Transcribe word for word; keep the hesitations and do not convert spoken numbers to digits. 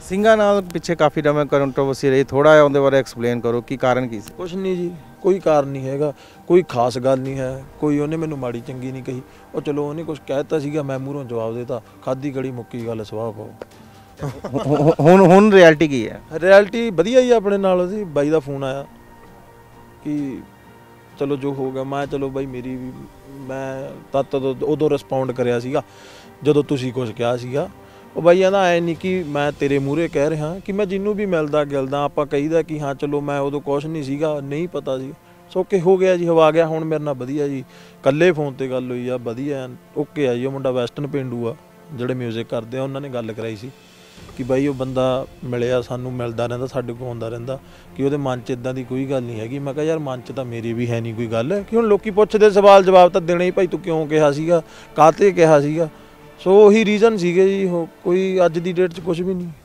ਸਿੰਘਾਂ ਨਾਲ ਪਿੱਛੇ ਕਾਫੀ ਟਾਈਮ ਕੰਟਰੋਵਰਸੀ ਰਹੀ, ਥੋੜਾ ਜਿਹਾ ਉਹਦੇ ਬਾਰੇ ਐਕਸਪਲੇਨ ਕਰੋ ਕੀ ਕਾਰਨ ਕੀ ਸੀ? ਕੁਛ ਨਹੀਂ ਜੀ, ਕੋਈ ਕਾਰਨ ਨਹੀਂ ਹੈਗਾ, ਕੋਈ ਖਾਸ ਗੱਲ ਨਹੀਂ ਹੈ, ਕੋਈ ਉਹਨੇ ਮੈਨੂੰ ਮਾੜੀ ਚੰਗੀ ਨਹੀਂ ਕਹੀ। ਉਹ ਚਲੋ ਉਹਨੇ ਕੁਝ ਕਹਿ ਦਿੱਤਾ ਸੀਗਾ, ਮੈਂ ਮੂਹਰੋਂ ਜਵਾਬ ਦੇਤਾ, ਖਾਦੀ ਕੜੀ ਮੁੱਕੀ ਗੱਲ ਸਵਾਹ ਪਾਓ। ਹੁਣ ਹੁਣ ਰਿਐਲਿਟੀ ਕੀ ਹੈ? ਰਿਐਲਿਟੀ ਵਧੀਆ ਹੀ ਆਪਣੇ ਨਾਲ। ਉਹਦੀ ਬਾਈ ਦਾ ਫੋਨ ਆਇਆ ਕਿ ਚਲੋ ਜੋ ਹੋ ਗਿਆ। ਮੈਂ ਚਲੋ ਬਾਈ ਮੇਰੀ ਵੀ ਮੈਂ ਤਦ ਉਦੋਂ ਰਿਸਪੌਂਡ ਕਰਿਆ ਸੀਗਾ ਜਦੋਂ ਤੁਸੀਂ ਕੁਝ ਕਿਹਾ ਸੀਗਾ। ਉਹ ਬਾਈ ਕਹਿੰਦਾ ਐ ਨਹੀਂ ਕਿ ਮੈਂ ਤੇਰੇ ਮੂਹਰੇ ਕਹਿ ਰਿਹਾ ਕਿ ਮੈਂ ਜਿਹਨੂੰ ਵੀ ਮਿਲਦਾ ਗਿਲਦਾ ਆਪਾਂ ਕਹੀਦਾ ਕਿ ਹਾਂ ਚਲੋ ਮੈਂ ਉਦੋਂ ਕੁਛ ਨਹੀਂ ਸੀਗਾ, ਨਹੀਂ ਪਤਾ ਸੀ। ਸੋਕੇ ਹੋ ਗਿਆ ਜੀ, ਹਵਾ ਗਿਆ। ਹੁਣ ਮੇਰੇ ਨਾਲ ਵਧੀਆ ਜੀ, ਇਕੱਲੇ ਫੋਨ 'ਤੇ ਗੱਲ ਹੋਈ ਆ, ਵਧੀਆ ਓਕੇ ਆ ਜੀ। ਉਹ ਮੁੰਡਾ ਵੈਸਟਰਨ ਪੇਂਡੂ ਆ, ਜਿਹੜੇ ਮਿਊਜ਼ਿਕ ਕਰਦੇ ਆ, ਉਹਨਾਂ ਨੇ ਗੱਲ ਕਰਾਈ ਸੀ ਕਿ ਬਾਈ ਉਹ ਬੰਦਾ ਮਿਲਿਆ, ਸਾਨੂੰ ਮਿਲਦਾ ਰਹਿੰਦਾ, ਸਾਡੇ ਕੋਲ ਆਉਂਦਾ ਰਹਿੰਦਾ, ਕਿ ਉਹਦੇ ਮਨ 'ਚ ਇੱਦਾਂ ਦੀ ਕੋਈ ਗੱਲ ਨਹੀਂ ਹੈਗੀ। ਮੈਂ ਕਿਹਾ ਯਾਰ ਮਨ 'ਚ ਤਾਂ ਮੇਰੀ ਵੀ ਹੈ ਨਹੀਂ ਕੋਈ ਗੱਲ, ਕਿ ਹੁਣ ਲੋਕੀ ਪੁੱਛਦੇ ਸਵਾਲ ਜਵਾਬ ਤਾਂ ਦੇਣੇ ਹੀ, ਭਾਈ ਤੂੰ ਕਿਉਂ ਕਿਹਾ ਸੀਗਾ, ਕਾਹਤੇ ਕਿਹਾ ਸੀਗਾ। ਸੋ ਉਹੀ ਰੀਜ਼ਨ ਸੀਗੇ ਜੀ, ਉਹ ਕੋਈ ਅੱਜ ਦੀ ਡੇਟ 'ਚ ਕੁਛ ਵੀ ਨਹੀਂ।